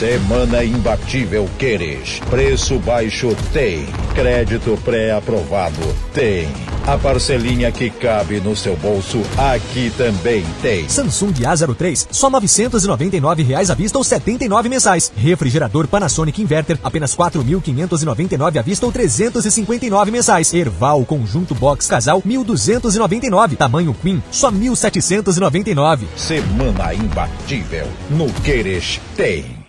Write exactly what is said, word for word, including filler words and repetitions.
Semana imbatível Queires. Preço baixo tem. Crédito pré-aprovado tem. A parcelinha que cabe no seu bolso aqui também tem. Samsung A zero três, só novecentos e noventa e nove reais à vista ou setenta e nove mensais. Refrigerador Panasonic Inverter, apenas quatro mil quinhentos e noventa e nove à vista ou trezentos e cinquenta e nove mensais. Erval Conjunto Box Casal, mil duzentos e noventa e nove. Tamanho Queen, só mil setecentos e noventa e nove. Semana imbatível no Queires tem.